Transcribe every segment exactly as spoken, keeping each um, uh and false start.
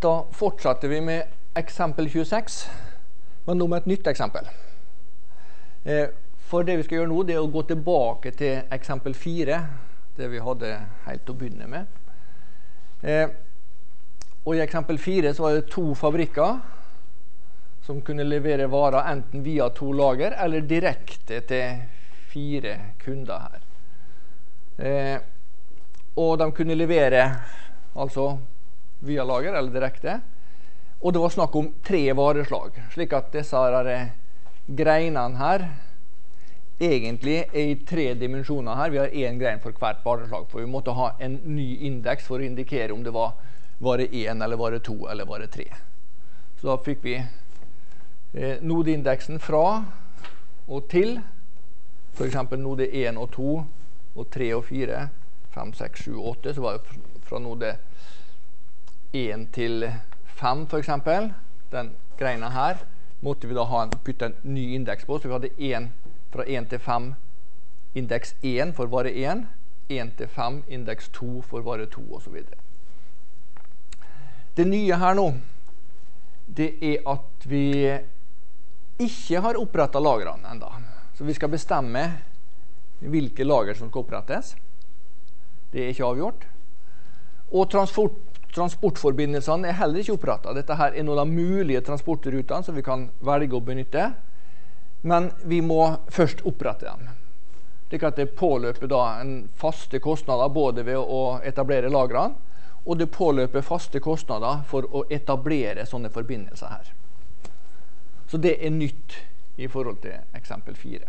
Da fortsetter vi med eksempel tjueseks, men nå med et nytt eksempel. For det vi skal gjøre nå, det er å gå tilbake til eksempel fire, det vi hadde helt å begynne med. Og i eksempel fire så var det to fabrikker som kunne levere varer enten via to lager eller direkte til fire kunder her. Eh, og de kunne levere altså via lager eller direkte. Og det var snakk om tre vareslag, slik at disse her greinene her egentlig er i tre dimensjoner her. Vi har en grein for hvert vareslag, for vi måtte ha en ny indeks for å indikere om det var vare én eller vare to eller vare tre. Så da fikk vi eh, nodeindeksen fra og til, for eksempel node én og to, og tre og fire, fem, seks, sju, åtte, så var det fra node én til fem for eksempel. Den greina her måtte vi da ha en, putte en ny indeks på, så vi hadde en fra én til fem, indeks én for vare én, én til fem, indeks to for vare to, og så videre. Det nye her nå, det er at vi ikke har opprettet lagrene enda. Så vi skal bestemme hvilke lager som skal opprettes. Det er ikke avgjort. Og transport, transportforbindelsene er heller ikke opprettet. Dette her er noen av de mulige transportrutene som vi kan velge å benytte. Men vi må først opprette dem. Slik at det påløper da en faste kostnader både ved å etablere lagrene, og det påløper faste kostnader for å etablere sånne forbindelser her. Så det er nytt i forhold til eksempel fire.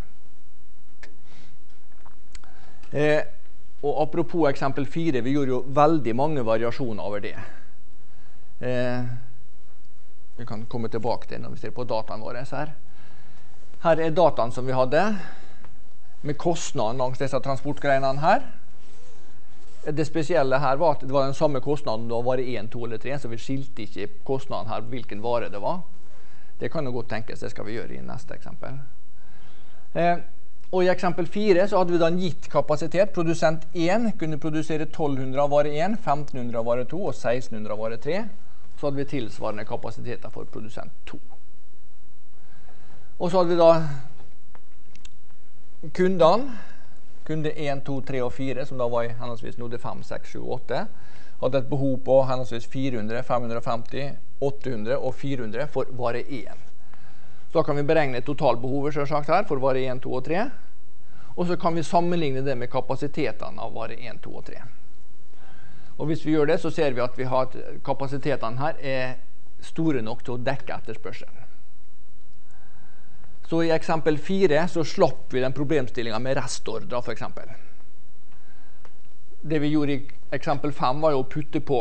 Eh, og apropos eksempel fire, vi gjorde jo veldig mange variasjoner over det. Eh, vi kan komme tilbake til når vi ser på dataen våre her. Her er dataen som vi hadde, med kostnaden langs disse transportgreinene her. Det spesielle her var at det var den samme kostnaden da var det én, to eller tre, så vi skilte ikke kostnaden her hvilken vare det var. Det kan jo godt tenkes, det skal vi gjøre i neste eksempel. Eh, og i eksempel fire så hadde vi da en gitt kapasitet. Produsent én kunne produsere tolv hundre av vare én, femten hundre av vare to og seksten hundre av vare tre. Så hadde vi tilsvarende kapasiteter for produsent to. Og så hadde vi da kundene, kunde én, to, tre og fire, som da var i henholdsvis node fem, seks, sju, åtte, hadde et behov på henholdsvis fire hundre, fem hundre femti, åtte hundre og fire hundre for vare én. Så da kan vi beregne totalbehovet selvsagt her for vare én, to og tre, og så kan vi sammenligne det med kapasitetene av vare én, to og tre. Og hvis vi gjør det, så ser vi at vi har at kapasitetene her er store nok til å dekke etterspørselen. Så i eksempel fire så slapp vi den problemstillingen med restordrer for eksempel. Det vi gjorde i eksempel fem var jo å putte på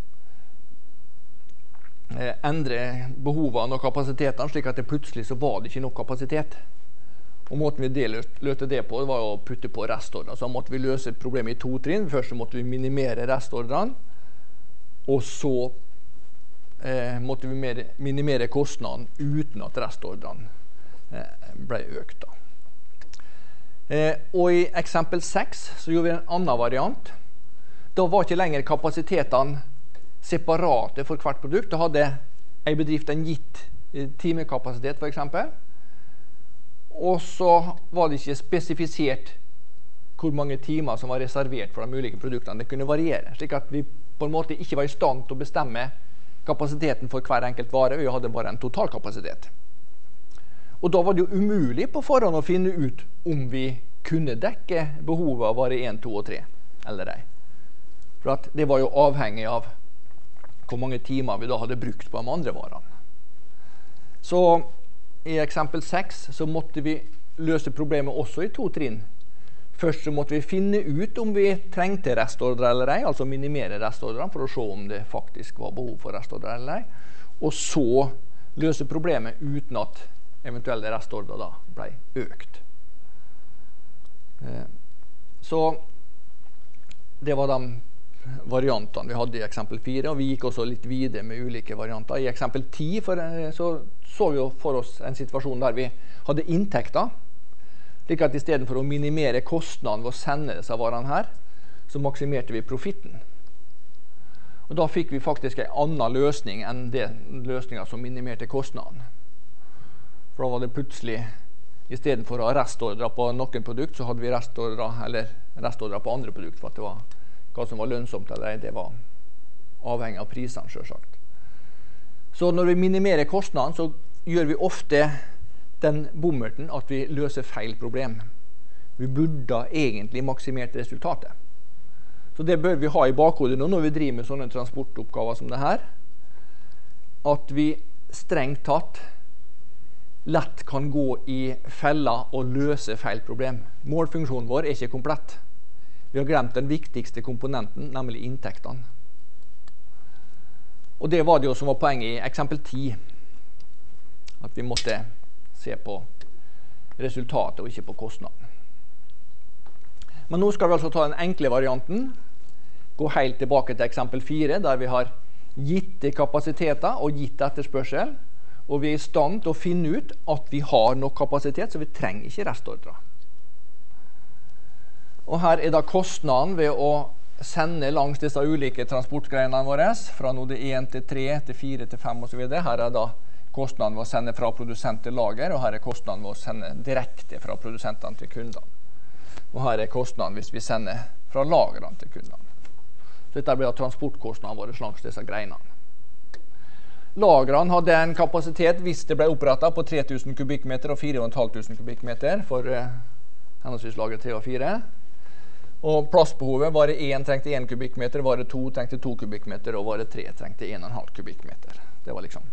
eh, endre behovene og kapasitetene, slik at det plutselig så var det ikke nok kapasitet. Og måten vi løste det på var å putte på restordrer. Så måtte vi løse problemet i to trinn. Først så måtte vi minimere restordrene, og så eh, måtte vi mer, minimere kostnaden uten at restordrene ble økt da. Eh, og i eksempel seks så gjorde vi en annen variant. Da var ikke lenger kapasitetene separate for hvert produkt. Da hadde en bedrift en gitt eh, timekapasitet for eksempel. Og så var det ikke spesifisert hvor mange timer som var reservert for de ulike produktene. Det kunne variere, slik at vi på en måte ikke var i stand til å bestemme kapasiteten for hver enkelt vare. Vi hadde bare en totalkapasitet. Og da var det jo umulig på forhånd å finne ut om vi kunne dekke behovet av vare én, to og tre, eller ei. For at det var jo avhengig av hvor mange timer vi da hadde brukt på de andre varene. Så i eksempel seks så måtte vi løse problemet også i to trinn. Først så måtte vi finne ut om vi trengte restordre eller ei, altså minimere restordrene for å se om det faktisk var behov for restordre eller ei. Og så løse problemet uten at eventuelle restordre da ble økt. Så det var de variantene vi hadde i eksempel fire, og vi gikk også litt videre med ulike varianter. I eksempel ti for, så, så vi jo for oss en situasjon der vi hadde inntekter, slik at i stedet for å minimere kostnaden ved å sende disse varene her, så maksimerte vi profitten. Og da fikk vi faktisk en annen løsning enn den løsningen som minimerte kostnaden. For da var det plutselig, i stedet for å ha restordre på noen produkt, så hadde vi restordre, eller restordre på andre produkt, for at det var hva som var lønnsomt eller det var avhengig av prisene, selvsagt. Så når vi minimerer kostnaden, så gjør vi ofte den bommerten at vi løser feil problem. Vi burde egentlig maksimert resultatet. Så det bør vi ha i bakhodet nå når vi driver med sånne transportoppgaver som det her, at vi strengt tatt lett kan gå i fella og løse feil problem. Målfunksjonen vår er ikke komplett. Vi har glemt den viktigste komponenten, nemlig inntektene. Og det var det jo som var poenget i eksempel ti. At vi måtte se på resultatet og ikke på kostnaden. Men nå skal vi altså ta den enkle varianten. Gå helt tilbake til eksempel fire, der vi har gitte kapasiteter og gitt etterspørsel. Og vi er i stand til å finne ut at vi har nok kapasitet, så vi trenger ikke restordre. Og her er da kostnaden ved å sende langs disse ulike transportgreinene våre, fra node én til tre, til fire, til fem og så videre. Her er da kostnaden ved å sende fra produsent til lager, og her er kostnaden ved å sende direkte fra produsentene til kundene. Og her er kostnaden hvis vi sender fra lagerene til kundene. Så dette blir transportkostnaden våre langs disse greinene. Lagrene hadde en kapasitet hvis det ble opprettet på tre tusen kubikkmeter og fire tusen fem hundre kubikkmeter for eh, henholdsvis lager tre og fire. Og plassbehovet var det én trengte én kubikkmeter, var det to trengte to kubikkmeter, og var det tre trengte én komma fem kubikkmeter. Det var liksom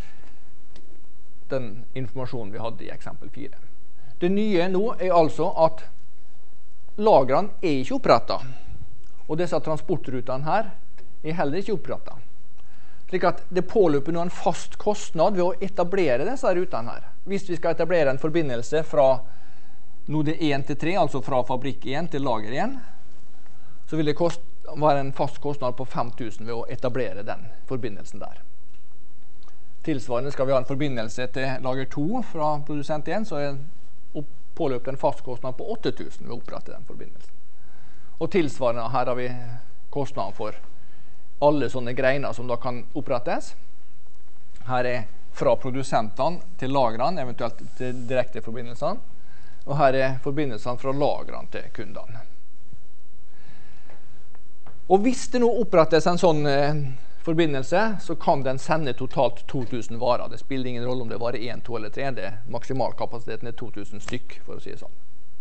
den informasjonen vi hadde i eksempel fire. Det nye nå er altså at lagrene er ikke opprettet, og disse transportrutene her er heller ikke opprettet. Slik at det påløper nå en fast kostnad ved å etablere disse rutene her. Hvis vi skal etablere en forbindelse fra node én til tre, altså fra fabrikk én til lager én, så vil det kost, være en fast kostnad på fem tusen ved å etablere den forbindelsen der. Tilsvarende skal vi ha en forbindelse til lager to fra produsent én, så er påløper en fast kostnad på åtte tusen ved å opprette den forbindelsen. Og tilsvarende her har vi kostnaden for alle sånne greiner som da kan opprettes. Her er fra produsentene til lagrene, eventuelt til direkte forbindelsene. Og her er forbindelsene fra lagrene til kundene. Og hvis det nå opprettes en sånn eh, forbindelse, så kan den sende totalt to tusen varer. Det spiller ingen rolle om det varer én, to eller tre. Det maksimalkapasiteten er to tusen stykk, for å si det sånn.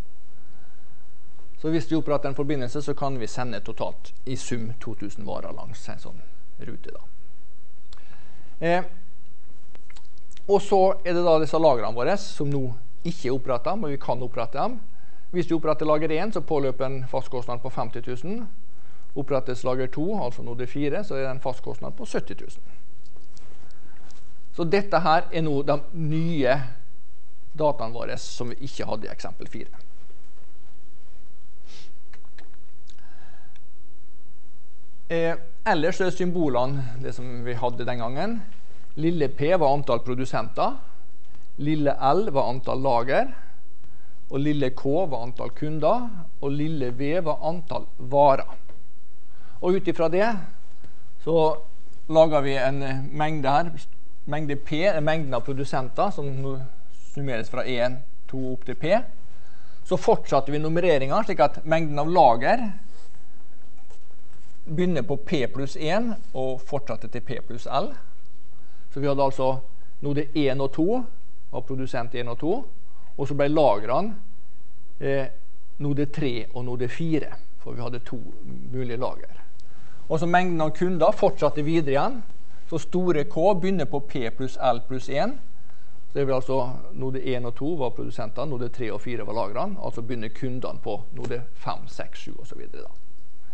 Så hvis vi oppretter en forbindelse, så kan vi sende totalt i sum to tusen varer langs en sånn rute da. Eh, og så er det da disse lagrene våre som nå ikke er opprettet, men vi kan opprette dem. Hvis vi oppretter lager én, så påløper en fastkostnad på femti tusen. Opprettes lager to, altså node fire, så er det en fastkostnad på sytti tusen. Så dette her er nå de nye dataene våre som vi ikke hadde i eksempel fire. Eh, ellers er symbolene det som vi hadde den gangen. Lille P var antall produsenter, lille L var antall lager, og lille K var antall kunder, og lille V var antall varer. Og ut ifra det så lager vi en mengde her. Mengde P er mengden av produsenter, som summeres fra én, to opp til P. Så fortsatte vi nummereringen, slik at mengden av lager begynner på P pluss én og fortsatte til P pluss L. Så vi hadde altså node én og to, var produsent én og to, og så ble lagrene eh, node tre og node fire, for vi hadde to mulige lager. Og så mengden av kunder fortsatte videre igjen, så store K begynner på P pluss L pluss én, så det vil altså node én og to var produsentene, node tre og fire var lagrene, altså begynner kundene på node fem, seks, sju og så videre da.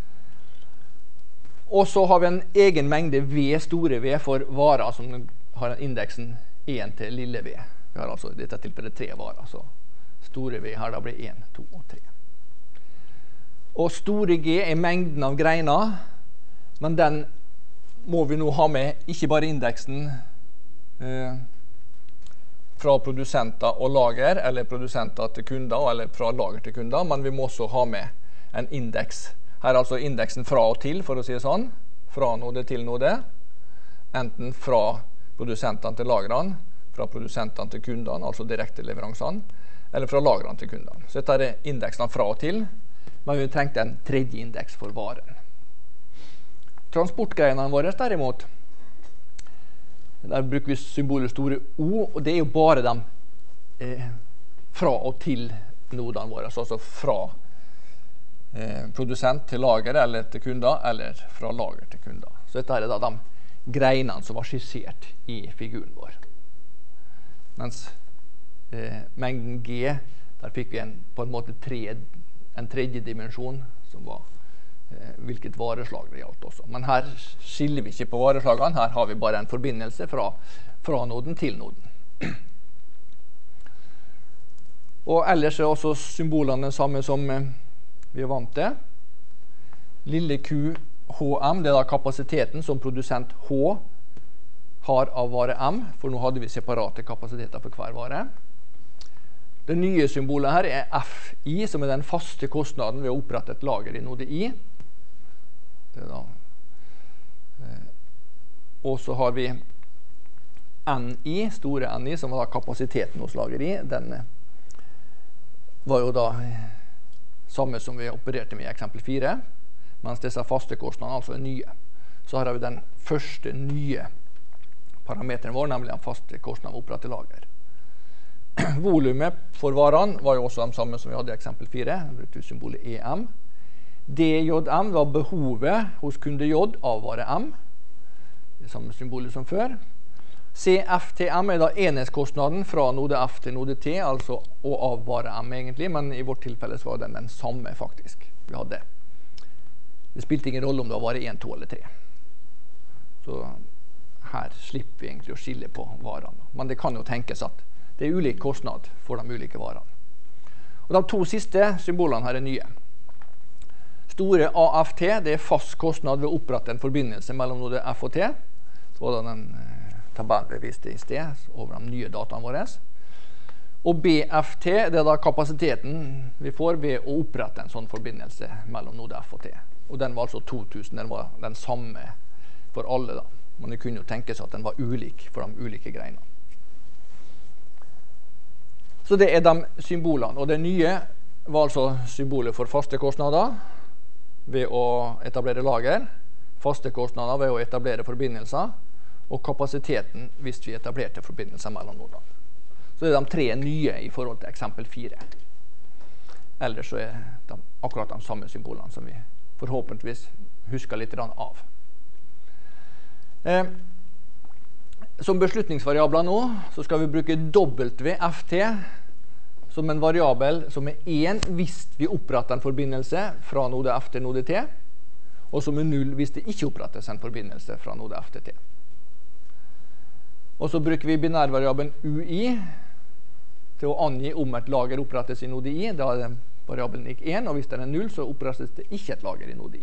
Og så har vi en egen mengde V, store V, for varer som har indeksen én til lille V. Vi har altså i dette tilfellet tre varer, så store V her da blir én, to og tre. Og store G er mengden av greiner, men den må vi nå ha med ikke bare indeksen eh, fra produsenter og lager, eller produsenter til kunder, eller fra lager til kunder, men vi må også ha med en indeks. Her er altså indeksen fra og til, for å si det sånn. fra node til node, enten fra produsentene til lagrene, fra produsentene til kundene, altså direkte leveransene, eller fra lagrene til kundene. Så dette er indeksene fra og til, men vi trengte en tredje indeks for varen. Transportgreinene våre derimot, der bruker vi symbolet store O, og det er jo bare de eh, fra og til nodene våre, altså fra eh, produsent til lager eller til kunder, eller fra lager til kunder. Så dette er da de greinene som var skissert i figuren vår. Mens eh, mengden G, der fikk vi en, på en måte tre, en tredje dimensjon, som var eh, hvilket vareslag det gjaldt også. Men her skiller vi ikke på vareslagene, her har vi bare en forbindelse fra, fra noden til noden. Og ellers er også symbolene det samme som eh, vi er vant til. Lille Q H M, det er da kapasiteten som produsent H har av vare M, for nå hadde vi separate kapasiteter for hver vare. Det nye symbolet her er F I, som er den faste kostnaden ved å opprette et lager i node I. Det er da. Eh, og så har vi N I, store N I, som er da kapasiteten hos lager I. Den eh, var jo da samme som vi opererte med i eksempel fire, mens disse faste kostnadene altså er nye. Så her har vi den første nye parameteren vår, nemlig den faste kostnaden ved å opprette lager. Volumet for varene var jo også de samme som vi hadde i eksempel fire. Vi brukte symbolet E M. D J M var behovet hos kunde J av vare M. Det samme symbolet som før. C F T M er da enhetskostnaden fra node F til node T, altså og av vare M egentlig, men i vårt tilfelle så var den den samme faktisk vi hadde. Det spilte ingen rolle om det var vare én, to eller tre. Så her slipper vi egentlig å skille på varene. Men det kan jo tenkes at det er ulik kostnad for de ulike varene. Og de to siste symbolene her er nye. Store A F T, det er fast kostnad ved å opprette en forbindelse mellom node F og T. Så var det den eh, tabellen vi viste i sted over de nye dataene våre. Og B F T, det er da kapasiteten vi får ved å opprette en sånn forbindelse mellom node F og T. Og den var altså to tusen, den var den samme for alle da. Men det kunne jo tenke seg at den var ulik for de ulike greinene. Så det er de symbolene. Og det nye var altså symbolet for faste kostnader ved å etablere lager, faste kostnader ved å etablere forbindelser, og kapasiteten hvis vi etablerte forbindelser mellom nodene. Så det er de tre nye i forhold til eksempel fire. Ellers så er de akkurat de samme symbolene som vi forhåpentligvis husker litt av. Eh, som beslutningsvariabler nå, så skal vi bruke W F T som en variabel som er én hvis vi oppretter en forbindelse fra node F til node T, og som er null hvis det ikke opprettes en forbindelse fra node F til T. Og så bruker vi binærvariabelen U I til å angi om et lager opprettes i node I. Da er det variabelen lik én, og hvis den er null, så opprettes det ikke et lager i node I.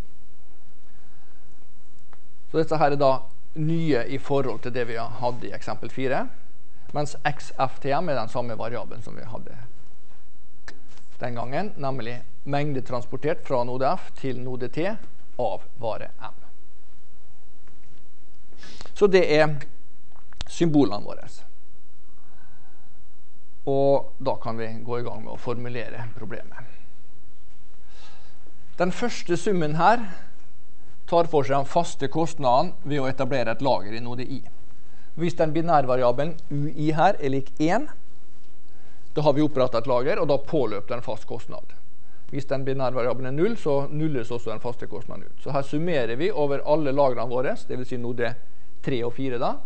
Så dette her er da nye i forhold til det vi hadde i eksempel fire, mens X F T M er den samme variabelen som vi hadde den gangen, nemlig mengde transportert fra node F til node T av vare M. Så det er symbolene våre. Og da kan vi gå i gang med å formulere problemet. Den første summen her tar for seg den faste kostnaden ved å etablere et lager i node I. Hvis den binærvariabelen U I her er lik én, da har vi opprettet et lager, og da påløper den fast kostnad. Hvis den binærvariabelen er null, så nulles også den faste kostnaden ut. Så her summerer vi over alle lagrene våre, det vil si node tre og fire da.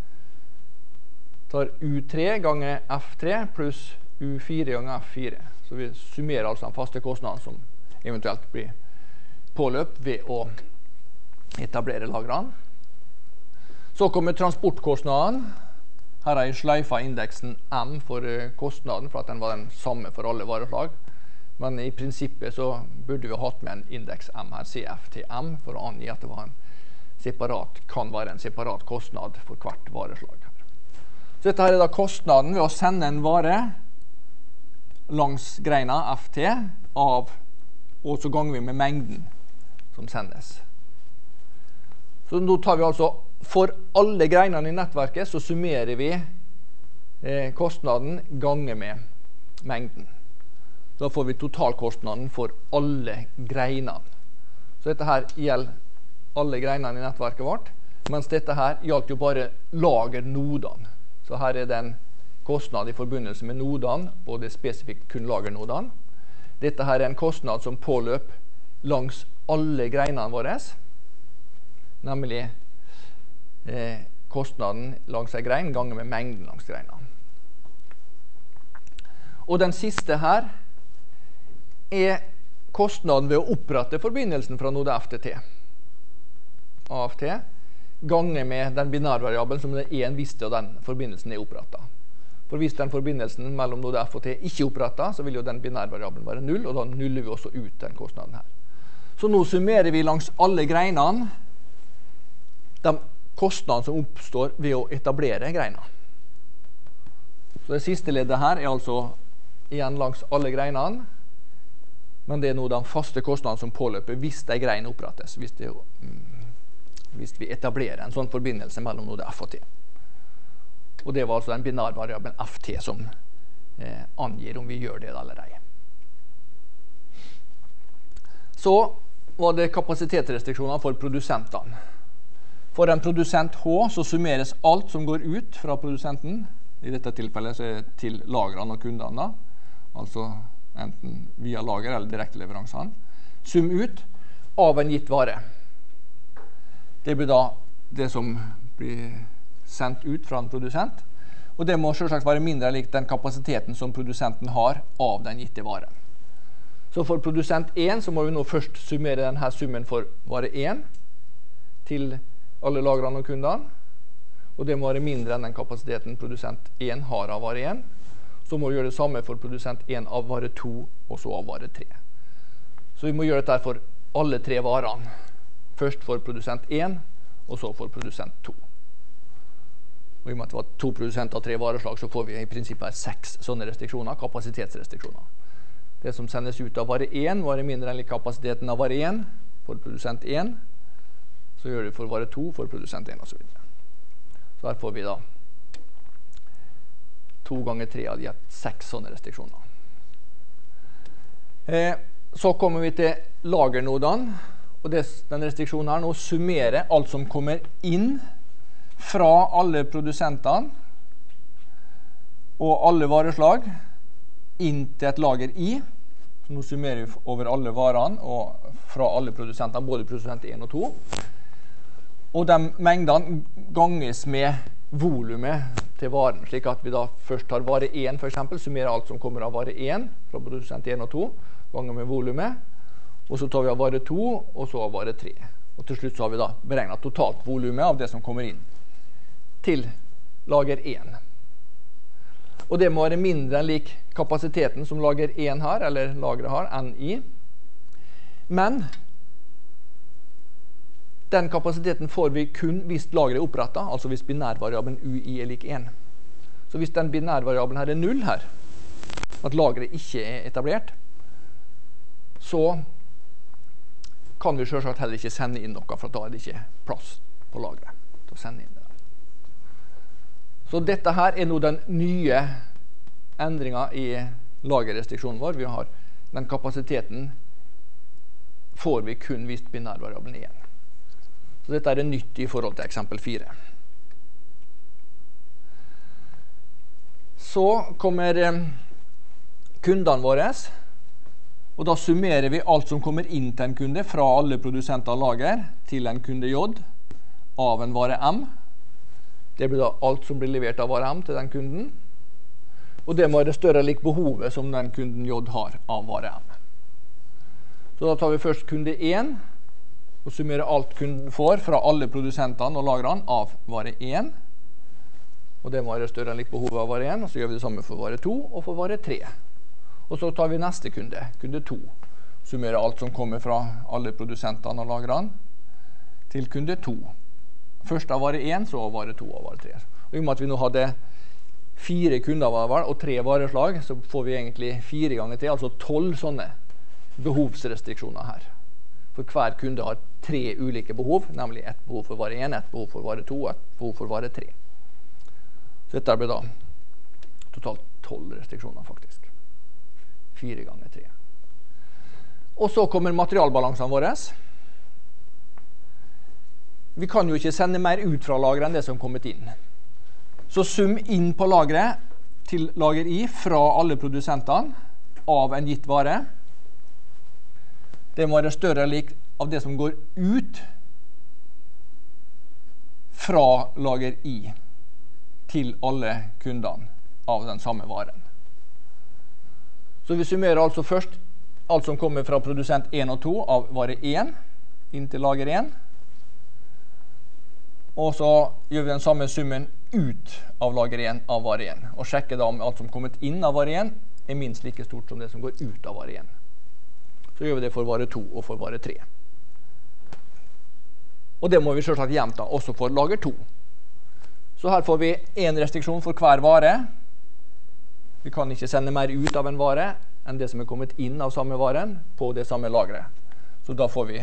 Tar U tre ganger F tre pluss U fire ganger F fire. Så vi summerer altså den faste kostnaden som eventuelt blir påløp ved å etablere lagrene. Så kommer transportkostnaden. Her har jeg sløyfa indeksen M for kostnaden, for at den var den samme for alle vareslag. Men i prinsippet så burde vi ha hatt med en indeks M her, C F T M, for å angi at det var en separat, kan være en separat kostnad for hvert vareslag her. Så dette her er da kostnaden ved å sende en vare langs greina F T av, og så ganger vi med mengden som sendes. Så nå tar vi altså, for alle greinene i nettverket, så summerer vi eh, kostnaden ganger med mengden. Da får vi totalkostnaden for alle greinene. Så dette her gjelder alle greinene i nettverket vårt, mens dette her gjaldt jo bare lagernodene. Så her er det en kostnad i forbindelse med nodene, og det er spesifikt kun lagernodene. Dette her er en kostnad som påløp langs alle greinene våre, nemlig eh, kostnaden langs en grein ganger med mengden langs greinene. Og den siste her er kostnaden ved å opprette forbindelsen fra node F til T. A F T ganger med den binærvariabelen som det er en hvis den forbindelsen er opprettet. For hvis den forbindelsen mellom node F og T ikke er opprettet, så vil jo den binærvariabelen være null, og da nuller vi også ut den kostnaden her. Så nå summerer vi langs alle greinene de kostnadene som oppstår ved å etablere greinene. Så det siste leddet her er altså igjen langs alle greinene, men det er nå de faste kostnadene som påløper hvis de grein opprettes, hvis, det, hvis vi etablerer en sånn forbindelse mellom node F og T. Og det var altså den binærvariabelen F T som eh, angir om vi gjør det eller ei. Så var det kapasitetsrestriksjoner for produsentene. For en produsent H så summeres alt som går ut fra produsenten, i dette tilfellet så er det til lagrene og kundene, altså enten via lager eller direkte leveransene, sum ut av en gitt vare. Det blir da det som blir sendt ut fra en produsent, og det må selvsagt være mindre lik den kapasiteten som produsenten har av den gitte varen. Så for produsent én så må vi nå først summere denne summen for vare én til alle lagrene og kundene, og det må være mindre enn den kapasiteten produsent én har av vare én. Så må vi gjøre det samme for produsent én av vare to, og så av vare tre. Så vi må gjøre dette for alle tre varene. Først for produsent én, og så for produsent to. Og i og med at det var to produsenter av tre vareslag, så får vi i prinsippet seks sånne restriksjoner, kapasitetsrestriksjoner. Det som sendes ut av vare én, var mindre enn kapasiteten av vare én for produsent én. Så gjør vi for vare to, for produsent én og så videre. Så her får vi da to ganger tre av de har seks sånne restriksjoner. Eh, så kommer vi til lagernodene, og det, den restriksjonen her nå summerer alt som kommer inn fra alle produsentene og alle vareslag inn til et lager I. Så nå summerer vi over alle varene og fra alle produsentene, både produsent én og to. Og de mengdene ganges med volumet til varen, slik at vi da først tar vare én for eksempel, summerer alt som kommer av vare én fra produsent én og to, ganger med volumet, og så tar vi av vare to, og så av vare tre. Og til slutt så har vi da beregnet totalt volumet av det som kommer inn til lager én. Og det må være mindre enn lik kapasiteten som lager én har, eller lageret har, N I. Men den kapasiteten får vi kun hvis lageret er opprettet, altså hvis binærvariabelen U I er lik én. Så hvis den binærvariabelen her er null her, at lageret ikke er etablert, så kan vi selvsagt heller ikke sende inn noe, for da er det ikke plass på lageret til å sende inn det. Så dette her er nå den nye endringen i lagerrestriksjonen vår. Vi har den kapasiteten får vi kun hvis binærvariabelen er én. Så dette er nytt i forhold til eksempel fire. Så kommer eh, kundene våre, og da summerer vi alt som kommer inn til en kunde fra alle produsenter av lager til en kunde J av en vare M. Det blir da alt som blir levert av vare M til den kunden, og det må være større lik behovet som den kunden J har av vare M. Så da tar vi først kunde én, og summerer alt kunden får fra alle produsentene og lagrene av vare én. Og det må være større enn lik behovet av vare én, og så gjør vi det samme for vare to og for vare tre. Og så tar vi neste kunde, kunde to. Summerer alt som kommer fra alle produsentene og lagrene til kunde to. Først av vare én, så av vare to og vare tre. Og i og med at vi nå hadde fire kunder og tre vareslag, så får vi egentlig fire ganger tre, altså tolv sånne behovsrestriksjoner her. For hver kunde har tre ulike behov, nemlig ett behov for vare én, ett behov for vare to og ett behov for vare tre. Så dette blir da totalt tolv restriksjoner faktisk. Fire ganger tre. Og så kommer materialbalansene våre. Vi kan jo ikke sende mer ut fra lageret enn det som er kommet inn. Så sum inn på lageret til lager I fra alle produsentene av en gitt vare. Det må være større eller lik av det som går ut fra lager I til alle kundene av den samme varen. Så vi summerer altså først alt som kommer fra produsent én og to av vare én inn til lager én. Og så gjør vi den samme summen ut av lager én av vare én. Og sjekker da om alt som kommet inn av vare én er minst like stort som det som går ut av vare én. Så gjør vi det for vare to og for vare tre. Og det må vi selvsagt gjenta også for lager to. Så her får vi en restriksjon for hver vare. Vi kan ikke sende mer ut av en vare enn det som er kommet inn av samme varen på det samme lageret. Så da får vi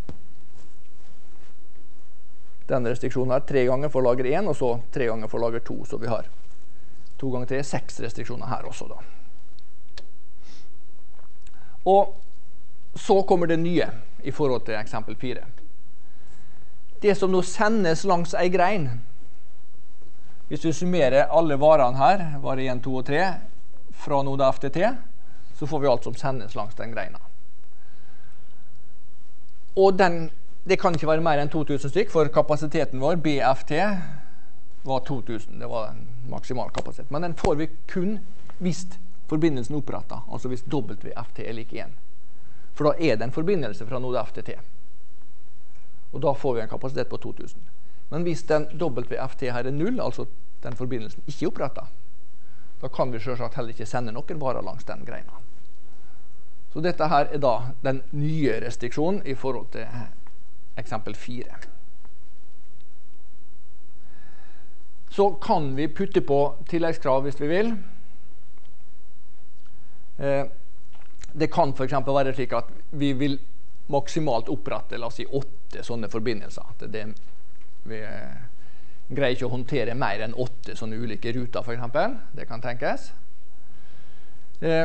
denne restriksjonen her tre ganger for lager én, og så tre ganger for lager to. Så vi har to ganger tre, seks restriksjoner her også da. Og så kommer det nye i forhold til eksempel fire. Det som nå sendes langs ei grein, hvis vi summerer alle varene her, vare én, to og tre, fra node F til T, så får vi alt som sendes langs den greina. Og den, det kan ikke være mer enn to tusen stykk, for kapasiteten vår, B F T, var to tusen. Det var en maksimal kapasitet. Men den får vi kun hvis forbindelsen er opprettet, altså hvis W F T er lik én. For da er det en forbindelse fra node F til T. Og da får vi en kapasitet på to tusen. Men hvis den W F T her er null, altså den forbindelsen ikke er opprettet, da kan vi selvsagt heller ikke sende noen varer langs den greina. Så dette her er da den nye restriksjonen i forhold til eksempel fire. Så kan vi putte på tilleggskrav hvis vi vil. Eh, det kan for eksempel være slik at vi vil maksimalt opprette, la oss si, åtte sånne forbindelser. Det, det, vi eh, greier ikke å håndtere mer enn åtte sånne ulike ruter, for eksempel. Det kan tenkes. Eh,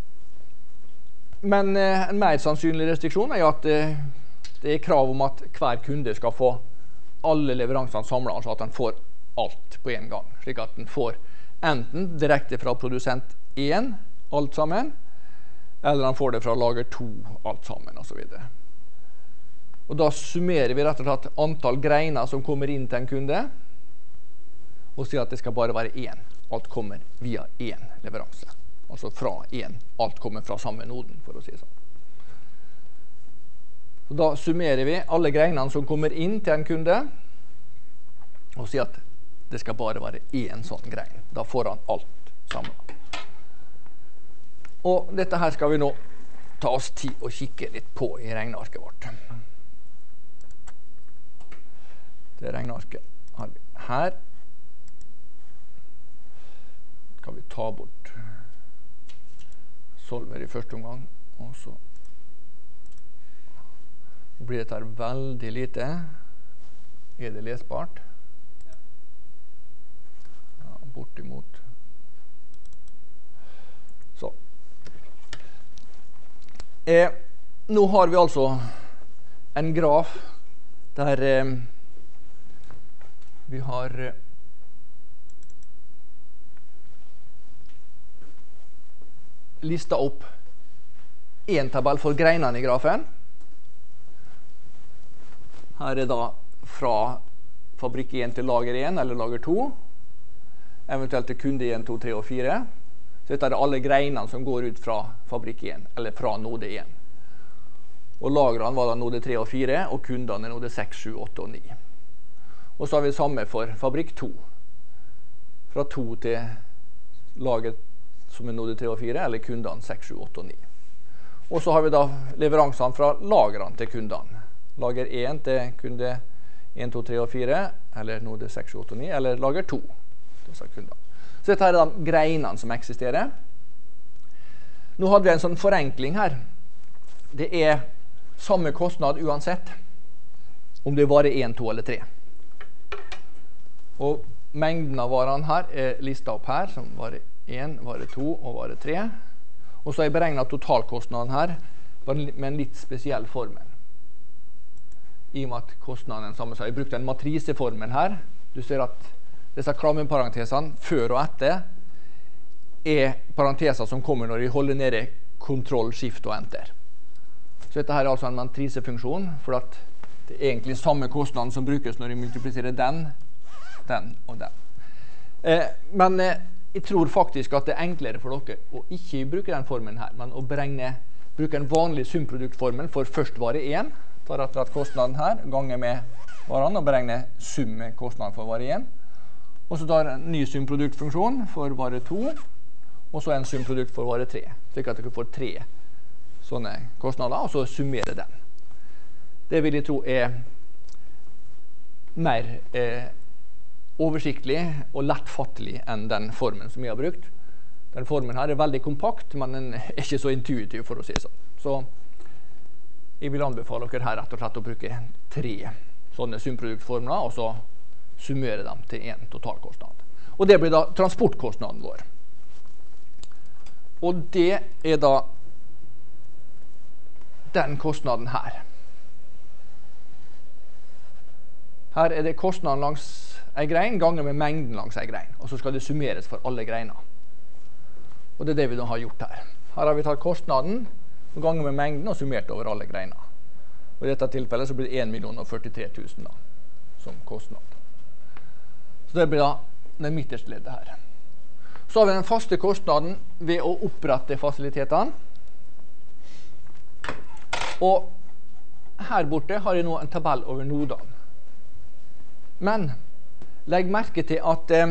men eh, en mer sannsynlig restriksjon er at eh, det er krav om at hver kunde skal få alle leveransene samlet, altså at den får alt på en gang. Slik at den får enten direkte fra produsent én, alt sammen, eller han får det fra lager to, alt sammen, og så videre. Og da summerer vi rett og slett antall greiner som kommer inn til en kunde, og sier at det skal bare være én. Alt kommer via én leveranse. Altså fra én. Alt kommer fra samme noden, for å si det sånn. Så da summerer vi alle greinene som kommer inn til en kunde, og sier at det skal bare være én sånn grein. Da får han alt samlet. Og dette her skal vi nå ta oss tid å kikke litt på i regnearket vårt. Det regnearket har vi her. Skal vi ta bort solver i første omgang, og så blir dette her veldig lite. Er det lesbart? Ja, bortimot. Så. Eh, nå har vi altså en graf der eh, vi har eh, lista opp en tabell for greinene i grafen. Her er da fra fabrikk én til lager én eller lager to, eventuelt til kunde én, to, tre og fire. Så dette er alle greinene som går ut fra fabrikk én, eller fra node én. Og lagrene var da node tre og fire, og kundene er node seks, sju, åtte og ni. Og så har vi samme for fabrikk to. Fra to til lager som er node tre og fire, eller kundene seks, sju, åtte og ni. Og så har vi da leveransene fra lagrene til kundene. Lager én til kunde én, to, tre og fire, eller node seks, sju, åtte og ni, eller lager to. Så dette er de greinene som eksisterer. Nå hadde vi en sånn forenkling her. Det er samme kostnad uansett, om det varer én, to eller tre. Og mengden av varene her er listet opp her, som varer én, varer to og varer tre. Og så har jeg beregnet totalkostnaden her med en litt spesiell formel. I og med at kostnaden er den samme, så har jeg brukt en matriseformel her. Du ser at disse Kramer-parentesene før og etter er parenteser som kommer når de holder nede kontroll, skift og enter. Så dette her er altså en matrisefunksjon, for at det er egentlig samme kostnaden som brukes når de multipliserer den, den og den. Eh, men eh, jeg tror faktisk at det er enklere for dere å ikke bruke den formelen her, men å beregne, bruke en vanlig sumproduktformel for først vare én, tar rett og slett kostnaden her, ganger med varene, og beregne sum med kostnaden for vare én. Og så tar en ny sumproduktfunksjon for vare to, og så en sumprodukt for vare tre, slik at dere får tre sånne kostnader, og så summere den. Det vil jeg tro er mer eh, oversiktlig og lettfattelig enn den formen som jeg har brukt. Den formen her er veldig kompakt, men den er ikke så intuitiv, for å si sånn. Så jeg vil anbefale dere her rett og slett å bruke tre sånne sumproduktformler, og så summere dem til en totalkostnad. Og det blir da transportkostnaden vår. Og det er da den kostnaden her. Her er det kostnaden langs en grein ganger med mengden langs en grein, og så skal det summeres for alle greiner. Og det er det vi da har gjort her. Her har vi tatt kostnaden ganger med mengden og summert over alle greiner. Og i dette tilfellet så blir det en million og førtitre tusen da, som kostnad. Så det blir da det midterste leddet her. Så har vi den faste kostnaden ved å opprette fasilitetene. Og her borte har jeg nå en tabell over nodene. Men legg merke til at eh,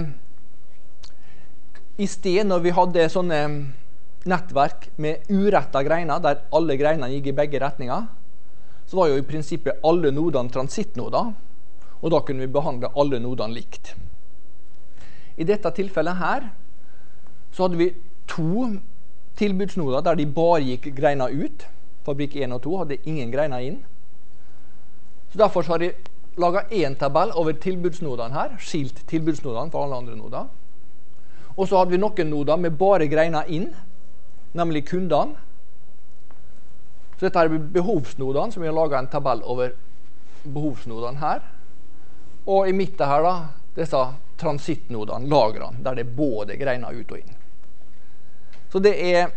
i sted når vi hadde sånne nettverk med uretta greiner, der alle greinene gikk i begge retninger, så var jo i prinsippet alle nodene transittnoder, og da kunne vi behandle alle nodene likt. I dette tilfellet her, så hadde vi to tilbudsnoder der de bare gikk greiner ut. Fabrikk én og to hadde ingen greiner inn. Så derfor har jeg laget en tabell over tilbudsnodene her, skilt tilbudsnodene for alle andre noder. Og så hadde vi noen noder med bare greiner inn, nemlig kundene. Så dette er behovsnodene, som vi har laget en tabell over behovsnodene her. Og i midten her da, disse transittnodene, lagrene, der det er både greiner ut og inn. Så det er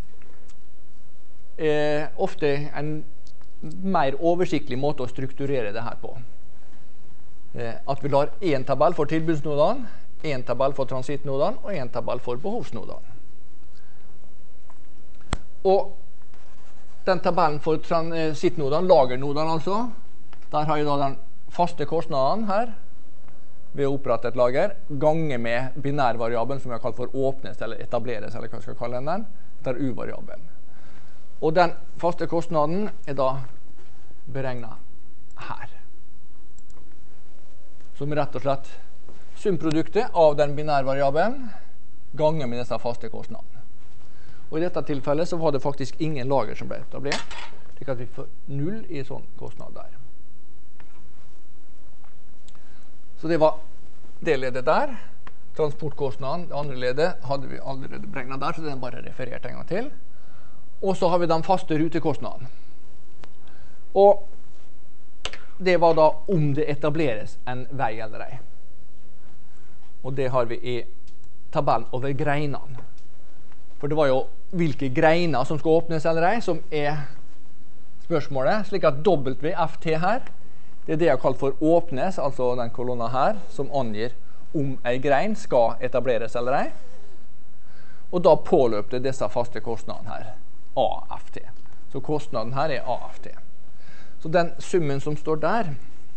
eh, ofte en mer oversiktlig måte å strukturere det her på. Eh, at vi lar en tabell for tilbudsnodene, en tabell for transittnodene og en tabell for behovsnodene. Og den tabellen for transittnodene, lagernodene altså, der har jeg da den faste kostnaden her, ved å opprette et lager, gange med binærvariabelen som vi har kalt for åpnes eller etableres, eller hva vi skal kalle den, det er u-variabelen. Og den faste kostnaden er da beregnet her. Som rett og slett sumproduktet av den binærvariabelen gange med disse faste kostnadene. Og i dette tilfellet så var det faktisk ingen lager som ble etablert, slik at vi får null i sånn kostnad der. Så det var det ledet der. Transportkostnaden, det andre ledet, hadde vi allerede beregnet der, så den er bare referert en gang til. Og så har vi den faste rutekostnaden. Og det var da om det etableres en vei eller ei. Og det har vi i tabellen over greinene. For det var jo hvilke greiner som skal åpnes eller ei, som er spørsmålet, slik at W F T her, det er det jeg har kalt for åpnes, altså den kolonna her, som angir om en grein skal etableres eller ei. Og da påløpte disse faste kostnadene her, A F T. Så kostnaden her er A F T. Så den summen som står der,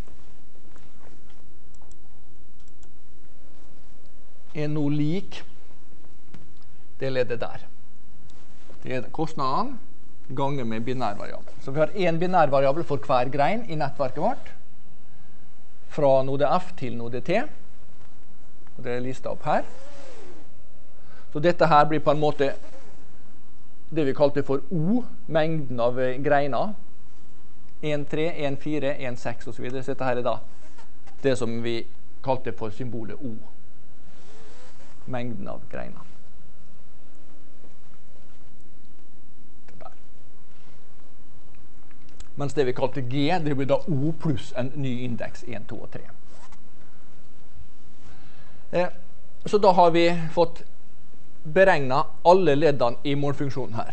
er nå lik det leddet der. Det er kostnaden ganger med binærvariabel. Så vi har en binærvariabel for hver grein i nettverket vårt, fra node F til node T, og det er listet opp her. Så dette her blir på en måte det vi kalte for O, mengden av greiner. en tre, en fire, en seks og så videre. Så dette her er da det som vi kalte for symbolet O. Mengden av greiner. Det der. Mens det vi kalte G, det blir da O pluss en ny indeks en, to og tre. Eh, så da har vi fått beregnet alle leddene i målfunksjonen her.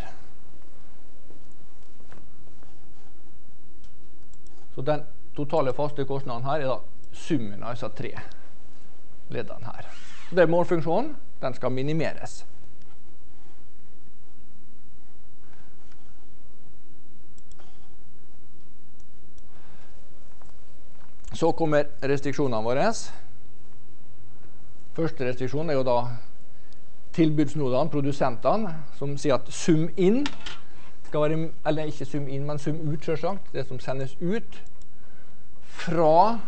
Så den totale faste kostnaden her er da summen av disse tre leddene her. Så det er målfunksjonen, den skal minimeres. Så kommer restriksjonene våre. Første restriksjon er jo da tilbudsnodene, produsentene, som sier at sum inn skal være, eller ikke sum inn, men sum ut selvsagt, det som sendes ut fra,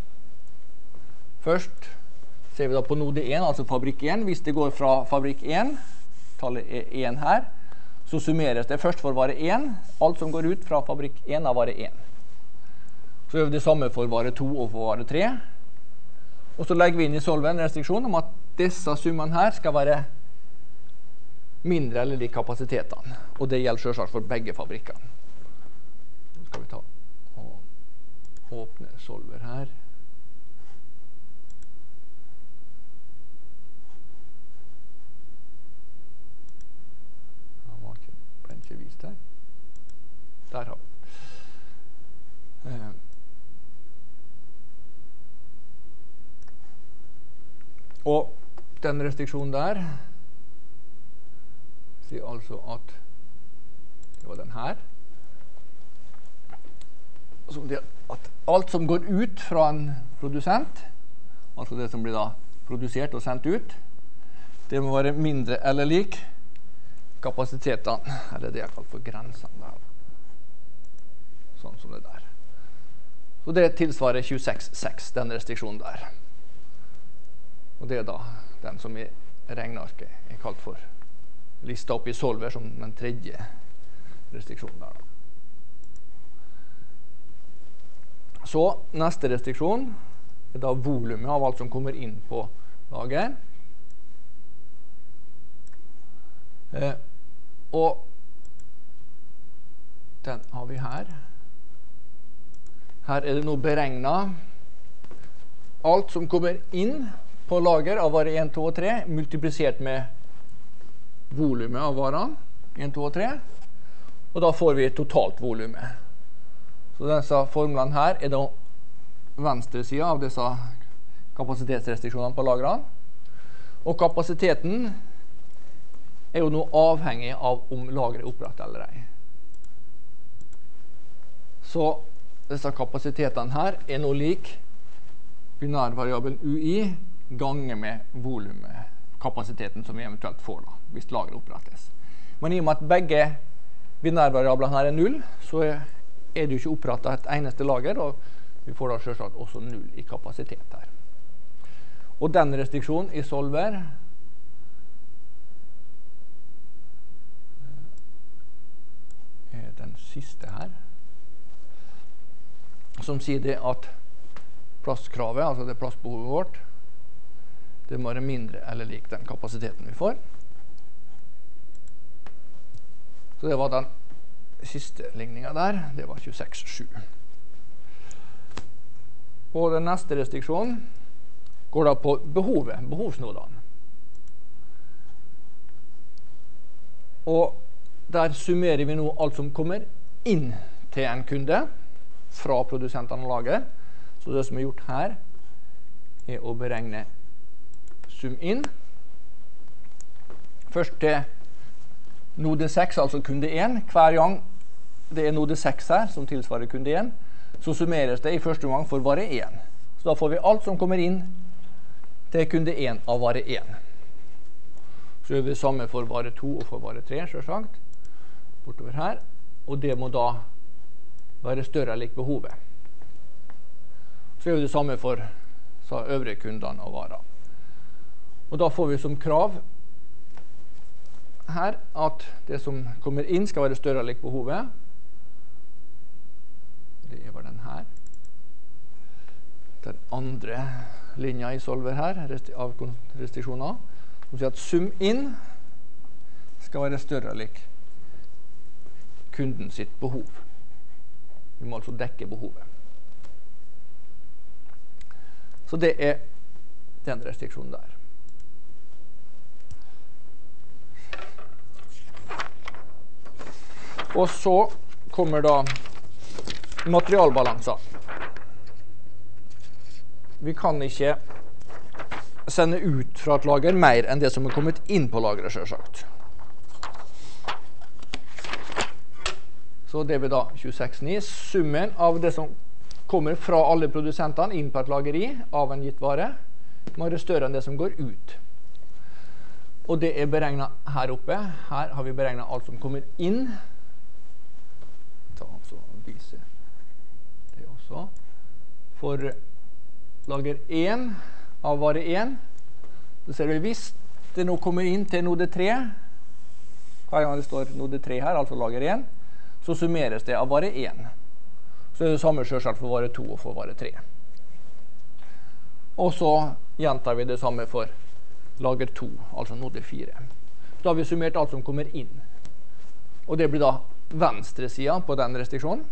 først ser vi da på node én, altså fabrikk én. Hvis det går fra fabrikk én, tallet er én her, så summeres det først for vare én, alt som går ut fra fabrikk én av vare én. Så gjør vi det samme for vare to og for vare tre. Og så legger vi inn i solven en restriksjon om at disse summene her skal være mindre eller lik kapasitetene. Og det gjelder selvsagt for begge fabrikkene. Så skal vi ta og åpne solver her. Den var ikke, ble ikke vist her. Der har vi. Eh. Og den restriksjonen der sier altså at det var den her. Som det, at alt som går ut fra en produsent, altså det som blir da produsert og sendt ut, det må være mindre eller lik kapasitetene, eller det er kalt for grensene der. Sånn som det der. Så det tilsvarer tjueseks komma seks, den restriksjonen der. Og det er da den som i regnearket er kalt for lista opp i solver som den tredje restriksjonen der. Så neste restriksjon er da volumet av alt som kommer inn på lager. Eh, og den har vi her. Her er det nå beregnet alt som kommer inn på lager av vare én, to og tre, multiplisert med volumet av varene, én, to og tre, og da får vi totalt volumet. Så disse formlene her er da venstre siden av disse kapasitetsrestriksjonene på lagrene, og kapasiteten er jo nå avhengig av om lageret er opprettet eller ei. Så disse kapasitetene her er nå lik binærvariabelen U I ganger med volumet, kapasiteten som vi eventuelt får da, hvis lageret opprettes. Men i og med at begge binærvariablene her er null, så er det jo ikke opprettet et eneste lager, og vi får da selvsagt også null i kapasitet her. Og den restriksjonen i solver er den siste her, som sier det at plasskravet, altså det plassbehovet vårt, det må være mindre eller lik den kapasiteten vi får. Så det var den siste ligningen der, det var tjueseks komma sju. Og den neste restriksjonen går da på behovet, behovsnodene. Og der summerer vi nå alt som kommer inn til en kunde fra produsentene og lager. Så det som er gjort her er å beregne sum inn. Først til node seks, altså kunde én. Hver gang det er node seks her, som tilsvarer kunde én, så summeres det i første omgang for vare én. Så da får vi alt som kommer inn til kunde én av vare én. Så gjør vi det samme for vare to og for vare tre, selvsagt, bortover her. Og det må da være større eller lik behovet. Så gjør vi det samme for øvrige kundene og varer. Og da får vi som krav her at det som kommer inn skal være større eller lik behovet. andre linja i solver her, av restriksjoner, som sier at sum inn skal være større lik kunden sitt behov. Vi må altså dekke behovet. Så det er den restriksjonen der. Og så kommer da materialbalanser. Vi kan ikke sende ut fra et lager mer enn det som er kommet inn på lageret, selvsagt. Så det blir da tjueseks komma ni. Summen av det som kommer fra alle produsentene inn på et lageri av en gitt vare, må være større enn det som går ut. Og det er beregnet her oppe. Her har vi beregnet alt som kommer inn. Ta altså og vise det også. For lager én av vare én, så ser vi hvis det nå kommer inn til node tre, hver gang det står node tre her, altså lager én, så summeres det av vare én. Så er det samme selvsagt for vare to og for vare tre. Og så gjentar vi det samme for lager to, altså node fire. Da har vi summert alt som kommer inn. Og det blir da venstre siden på den restriksjonen.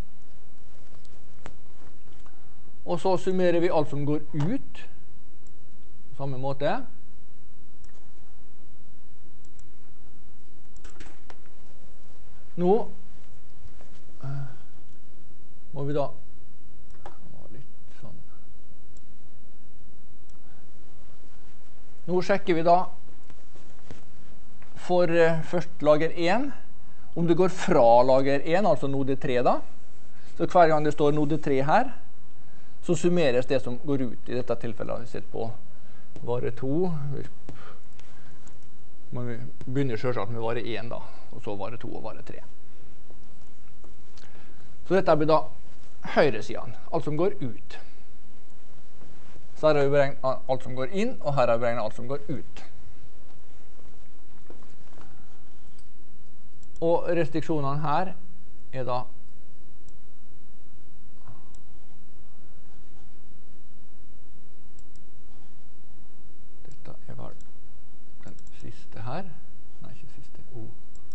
Og så summerer vi alt som går ut, på samme måte. Nå må vi da litt sånn. Nå sjekker vi da for uh, først lager én, om det går fra lager én, altså node tre da. Så hver gang det står node tre her, så summeres det som går ut. I dette tilfellet har vi sett på vare to. Man begynner selvsagt med vare én da, og så vare to og vare tre. Så dette blir da høyre siden, alt som går ut. Så her har vi beregnet alt som går inn, og her har vi beregnet alt som går ut. Og restriksjonene her er da dette er vel den siste her. Nei, ikke siste. O.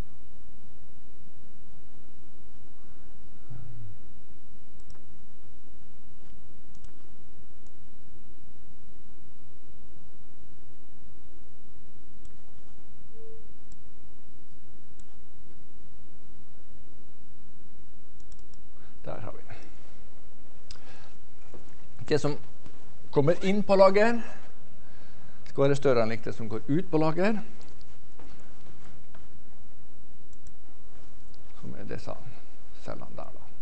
Der har vi. Det som kommer inn på lager skal være større enn det som går ut på lager. Som er disse cellene der da.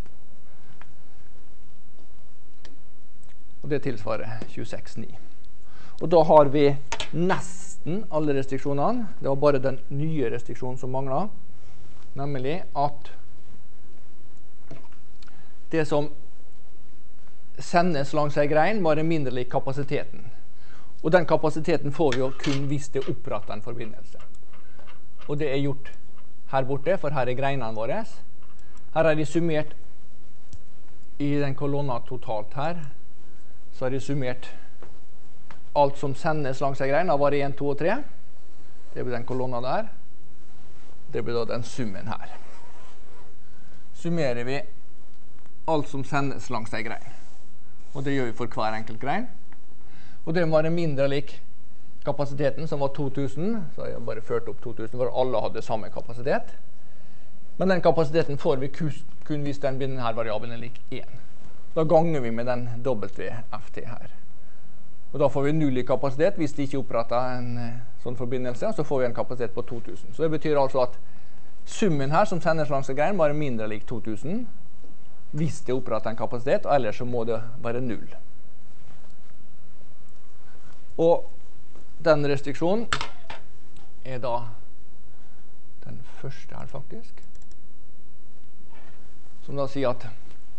Og det tilsvarer tjueseks komma ni. Og da har vi nesten alle restriksjonene. Det var bare den nye restriksjonen som manglet. Nemlig at det som sendes langs en grein var en mindre lik kapasiteten. Og den kapasiteten får vi jo kun hvis det oppretter en forbindelse. Og det er gjort her borte, for her er greinene våre. Her er de summert i den kolonna totalt her. Så har de summert alt som sendes langs en grein av vare én, to og tre. Det blir den kolonna der. Det blir da den summen her. Summerer vi alt som sendes langs en grein. Og det gjør vi for hver enkelt grein. Og det må være mindre lik kapasiteten, som var to tusen. Så har jeg bare ført opp to tusen, for alle hadde samme kapasitet. Men den kapasiteten får vi kun hvis den denne variabelen er lik én. Da ganger vi med den W F T her. Og da får vi null i kapasitet hvis det ikke oppretter en sånn forbindelse, og så får vi en kapasitet på to tusen. Så det betyr altså at summen her som sendes langs en grein må være mindre lik to tusen. Hvis det oppretter en kapasitet, og ellers så må det være null. Og den restriksjonen er da den første her faktisk, som da sier at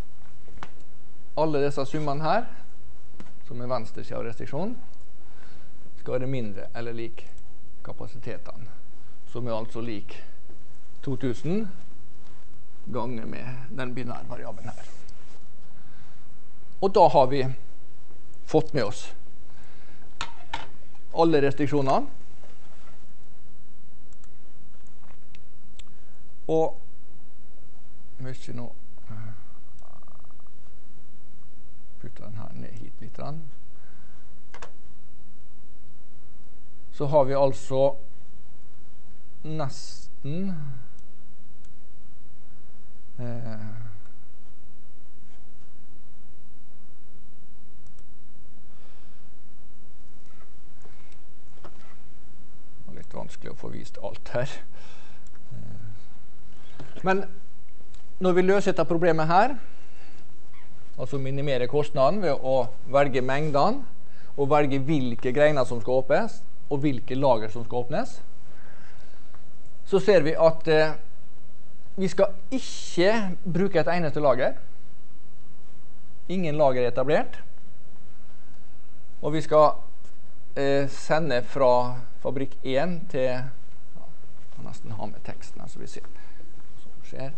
alle disse summene her, som er venstre siden av restriksjonen, skal være mindre eller lik kapasitetene, som er altså lik to tusen ganger med den binære variabelen her. Og da har vi fått med oss alle restriksjonene. Og hvis vi nå putter den her ned hit litt, så har vi altså nesten eh, litt vanskelig å få vist alt her. Men når vi løser dette problemet her, altså minimere kostnaden ved å velge mengdene, og velge hvilke greiner som skal åpnes, og hvilke lager som skal åpnes, så ser vi at eh, vi skal ikke bruke et eneste lager. Ingen lager er etablert. Og vi skal eh, sende fra fabrikk én til, ja, jeg kan nesten ha med teksten her så vi ser hva som skjer.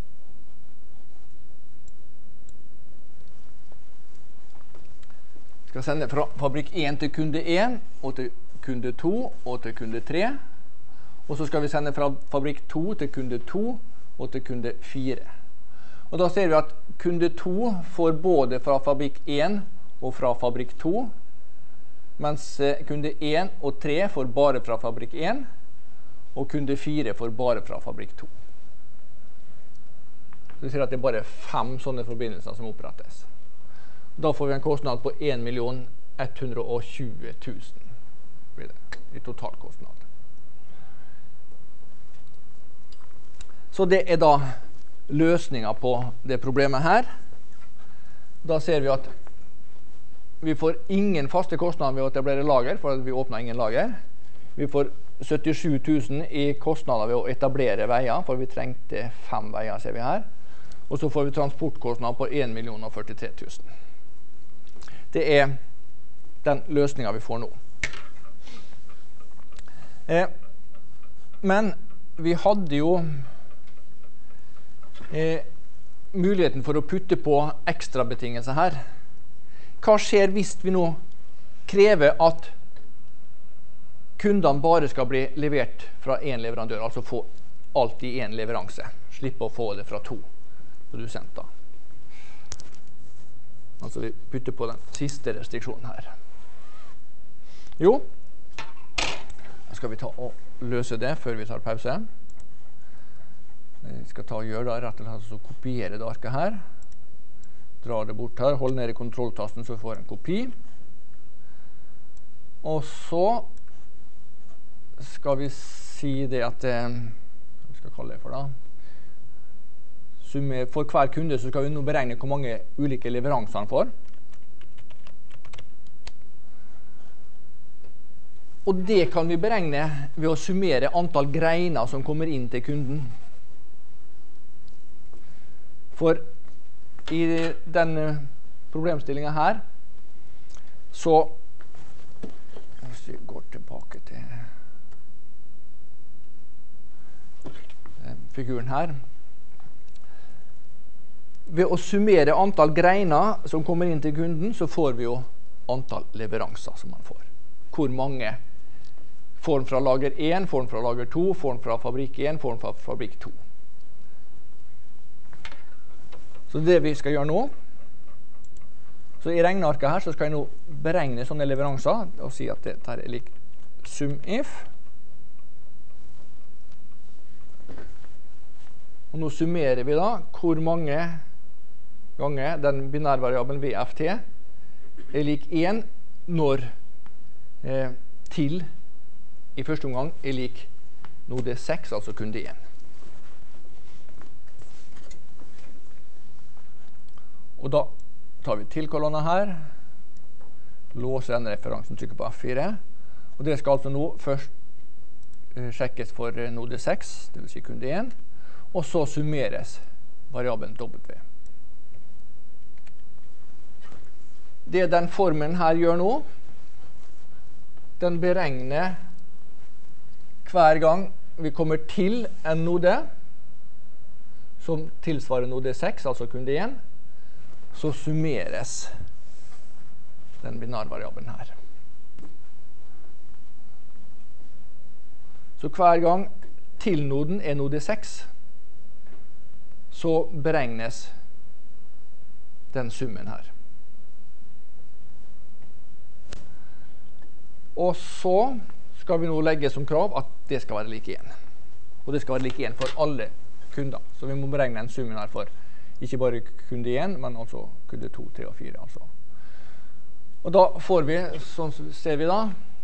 Vi skal sende fra fabrikk én til kunde én, og til kunde to, og til kunde tre. Og så skal vi sende fra fabrikk to til kunde to, og til kunde fire. Og da ser vi at kunde to får både fra fabrikk én og fra fabrikk to, mens kunde én og tre får bare fra fabrikk én, og kunde fire får bare fra fabrikk to. Så vi ser at det er bare fem sånne forbindelser som opprettes. Da får vi en kostnad på en million ett hundre og tjue tusen i totalkostnad. Så det er da løsningen på det problemet her. Da ser vi at vi får ingen faste kostnader ved å etablere lager, for vi åpner ingen lager. Vi får syttisju tusen i kostnader ved å etablere veier, for vi trengte fem veier, ser vi her. Og så får vi transportkostnader på en million og førtitre tusen. Det er den løsningen vi får nå. Eh, men vi hadde jo eh, muligheten for å putte på ekstra betingelser her. Hva skjer hvis vi nå krever at kundene bare skal bli levert fra en leverandør, altså få alt i en leveranse, slippe å få det fra to produsenter? Altså vi putter på den siste restriksjonen her. Jo, da skal vi ta og løse det før vi tar pause. Vi skal ta og gjøre det rett og slett, så kopiere det arket her. Dra det bort her, hold ned i kontrolltasten så vi får en kopi. Og så skal vi si det at, hva vi skal kalle det for da, for hver kunde så skal vi nå beregne hvor mange ulike leveranser han får. Og det kan vi beregne ved å summere antall greiner som kommer inn til kunden. For i denne problemstillingen her, så hvis vi går tilbake til figuren her, ved å summere antall greiner som kommer inn til kunden, så får vi jo antall leveranser som man får. Hvor mange får den fra lager én, får den fra lager to, får den fra fabrikk én, får den fra fabrikk to. Så det vi skal gjøre nå, så i regnearket her så skal jeg nå beregne sånne leveranser, og si at dette er lik SumIf. Og nå summerer vi da hvor mange ganger den binærvariabelen V F T er lik én når eh, til i første omgang er lik node seks, altså kunde én. Og da tar vi til kolonna her, låser denne referansen, trykker på F fire, og det skal altså nå først eh, sjekkes for eh, node seks, det vil si kunde én, og så summeres variabelen W. Det den formen her gjør nå, den beregner hver gang vi kommer til en node som tilsvarer node seks, altså kunde én, så summeres den binærvariabelen her. Så hver gang tilnoden er node seks, så beregnes den summen her. Og så skal vi nå legge som krav at det skal være like én. Og det skal være like én for alle kunder. Så vi må beregne en summen her for ikke bare kunde én, men altså kunde to, tre og fire. Altså. Og da får vi, sånn ser vi da,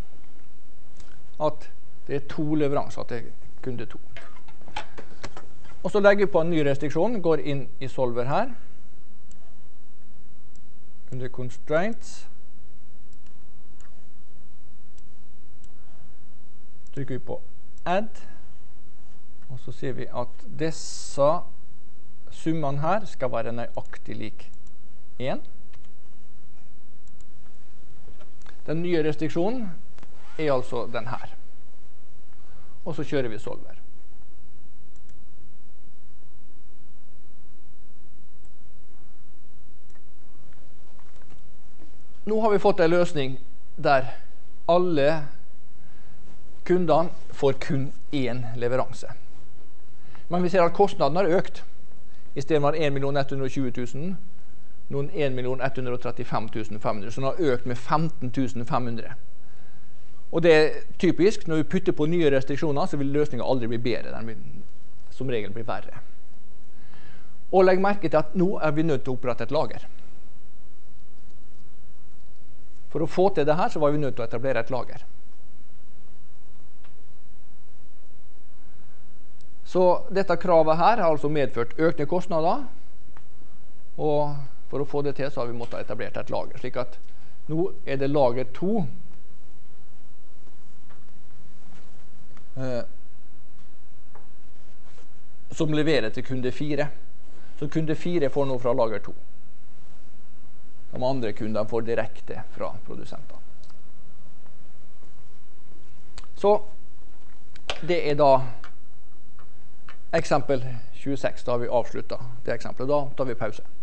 at det er to leveranser til kunde to. Og så legger vi på en ny restriksjon, går inn i solver her, under constraints, trykker vi på add, og så sier vi at disse summene her skal være nøyaktig lik én. Den nye restriksjonen er altså den her. Og så kjører vi solver. Nå har vi fått en løsning der alle kundene får kun én leveranse. Men vi ser at kostnaden har økt. I stedet var en million ett hundre og tjue tusen, noen en million ett hundre og trettifem tusen fem hundre, så den har økt med femten tusen fem hundre. Og det er typisk, når vi putter på nye restriksjoner, så vil løsningen aldri bli bedre, den vil som regel bli verre. Og legg merke til at nå er vi nødt til å opprette et lager. For å få til det her, så var vi nødt til å etablere et lager. Så dette kravet her har altså medført økte kostnader, og for å få det til så har vi måttet etablere et lager, slik at nå er det lager to eh, som leverer til kunde fire. Så kunde fire får nå fra lager to. De andre kundene får direkte fra produsentene. Så det er da eksempel tjueseks, da har vi avsluttet det eksempelet. Da tar vi pause.